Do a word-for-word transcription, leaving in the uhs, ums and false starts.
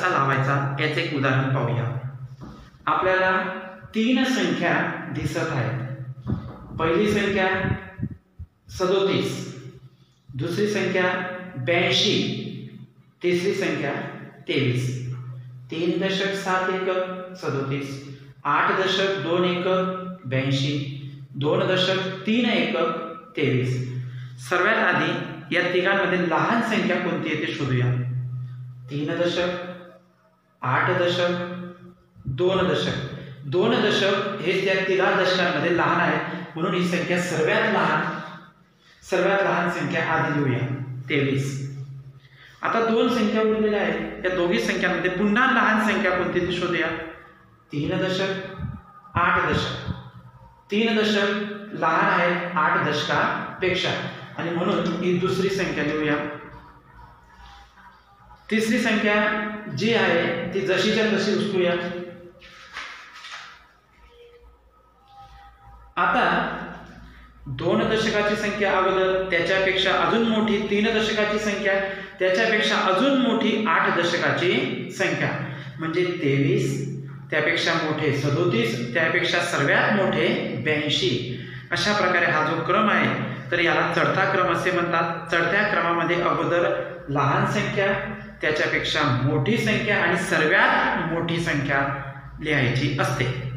कसा लावायचा याचे एक उदाहरण पाहूया। आपल्याला तीन संख्या दिसत आहेत। पहिली संख्या सदोतीस, दुसरी संख्या ब्याऐंशी, तिसरी संख्या तेवीस। तीन दशक सात एकक सदोतीस, आठ दशक दोन एकक ब्याऐंशी, दोन दशक तीन एकक तेवीस। सर्वात आधी या तिघांमध्ये लहान संख्या कोणती आहे ते शोधूया। तीन दशक, आठ दशक, दोन दशक। दोन दशक हे त्या तिघा दशकांमध्ये लहान आहे, म्हणून ही संख्या सर्वात लहान सर्वात लहान संख्या आधी लिहूया तेवीस। आता दोन संख्या उरलेल्या आहेत, या दोघी संख्यांमध्ये पुन्हा लहान संख्या कोणती ती शोधूया। तीन दशक, आठ दशक। तीन दशक लहान आहे आठ दशकापेक्षा, आणि म्हणून ही दुसरी संख्या लिहूया। तिसरी संख्या जी आहे ती जशीच्या तशी उचलूया। आता दोन दशकाची संख्या अगोदर, त्याच्यापेक्षा अजून मोठी तीन दशकाची संख्या, त्याच्यापेक्षा अजून मोठी आठ दशकाची संख्या, म्हणजे तेवीस, त्यापेक्षा मोठे सदोतीस, त्यापेक्षा सर्वात मोठे ब्याऐंशी। अशा प्रकारे हा जो क्रम आहे तर याला चढता क्रम असे म्हणतात। चढत्या क्रमामध्ये अगोदर लहान संख्या, त्याच्यापेक्षा मोठी संख्या आणि सर्वात मोठी संख्या लिहायची असते।